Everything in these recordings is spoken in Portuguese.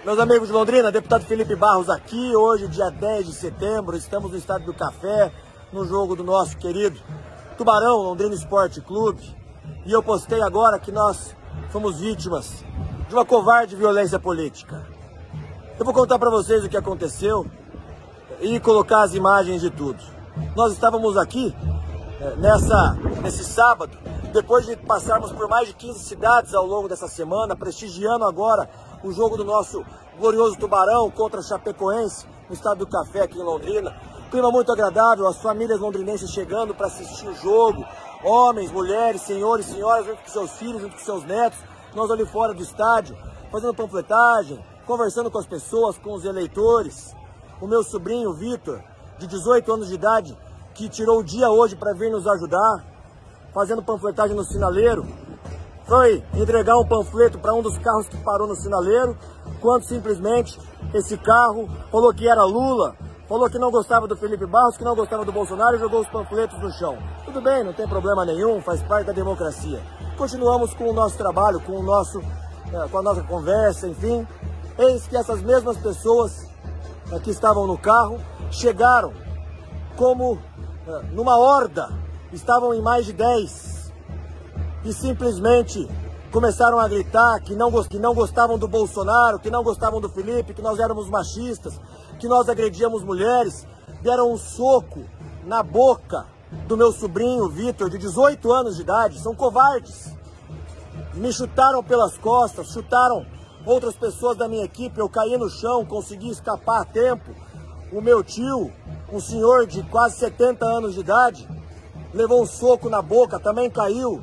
Meus amigos de Londrina, deputado Felipe Barros aqui, hoje dia 10 de setembro, estamos no Estádio do Café, no jogo do nosso querido Tubarão, Londrina Esporte Clube, e eu postei agora que nós fomos vítimas de uma covarde violência política. Eu vou contar para vocês o que aconteceu e colocar as imagens de tudo. Nós estávamos aqui nesse sábado, depois de passarmos por mais de 15 cidades ao longo dessa semana, prestigiando agora o jogo do nosso glorioso Tubarão contra a Chapecoense, no Estádio do Café aqui em Londrina. Clima muito agradável, as famílias londrinenses chegando para assistir o jogo, homens, mulheres, senhores, senhoras, junto com seus filhos, junto com seus netos, nós ali fora do estádio, fazendo panfletagem, conversando com as pessoas, com os eleitores. O meu sobrinho, Vitor, de 18 anos de idade, que tirou o dia hoje para vir nos ajudar, fazendo panfletagem no sinaleiro, foi entregar um panfleto para um dos carros que parou no sinaleiro, quando simplesmente esse carro falou que era Lula, falou que não gostava do Felipe Barros, que não gostava do Bolsonaro e jogou os panfletos no chão. Tudo bem, não tem problema nenhum, faz parte da democracia. Continuamos com o nosso trabalho, com a nossa conversa, enfim. Eis que essas mesmas pessoas que estavam no carro chegaram como numa horda, estavam em mais de 10 e simplesmente começaram a gritar que não gostavam do Bolsonaro, que não gostavam do Felipe, que nós éramos machistas, que nós agredíamos mulheres. Deram um soco na boca do meu sobrinho Vitor, de 18 anos de idade. São covardes. Me chutaram pelas costas, chutaram outras pessoas da minha equipe, eu caí no chão, consegui escapar a tempo. O meu tio, um senhor de quase 70 anos de idade, levou um soco na boca, também caiu.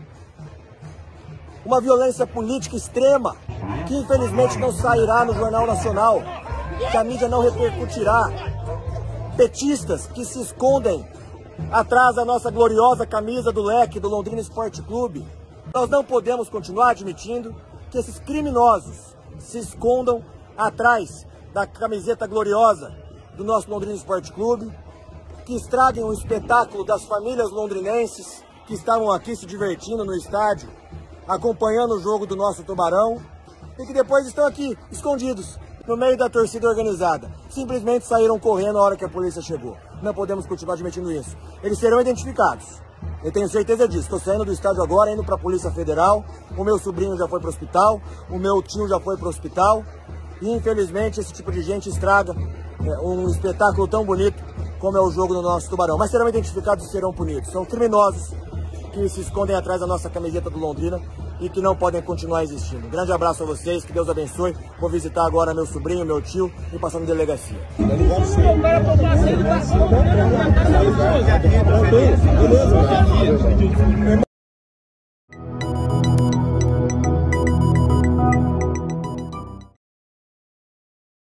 Uma violência política extrema, que infelizmente não sairá no Jornal Nacional, que a mídia não repercutirá. Petistas que se escondem atrás da nossa gloriosa camisa do leque do Londrina Esporte Clube. Nós não podemos continuar admitindo que esses criminosos se escondam atrás da camiseta gloriosa do nosso Londrina Esporte Clube, que estraguem o espetáculo das famílias londrinenses que estavam aqui se divertindo no estádio, acompanhando o jogo do nosso Tubarão, e que depois estão aqui, escondidos, no meio da torcida organizada. Simplesmente saíram correndo na hora que a polícia chegou. Não podemos continuar admitindo isso. Eles serão identificados. Eu tenho certeza disso. Estou saindo do estádio agora, indo para a Polícia Federal. O meu sobrinho já foi para o hospital, o meu tio já foi para o hospital. E infelizmente esse tipo de gente estraga um espetáculo tão bonito como é o jogo do nosso Tubarão. Mas serão identificados e serão punidos. São criminosos que se escondem atrás da nossa camiseta do Londrina e que não podem continuar existindo. Um grande abraço a vocês, que Deus abençoe. Vou visitar agora meu sobrinho, meu tio e passar na delegacia.